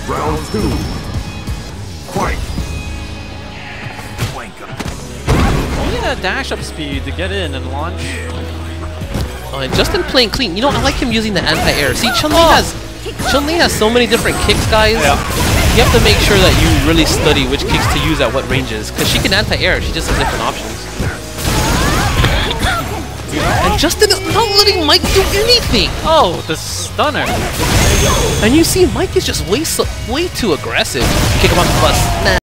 Round 2. Fight. Only that dash up speed to get in and launch. Oh, and Justin playing clean. You know, I like him using the anti-air. See, Chun-Li has so many different kicks, guys. Yeah. You have to make sure that you really study which kicks to use at what ranges, because she can anti-air. She just has different options. And Justin is not letting Mike do anything. Oh, the stunner. And you see, Mike is just way too aggressive. Kick him off the bus. Nah.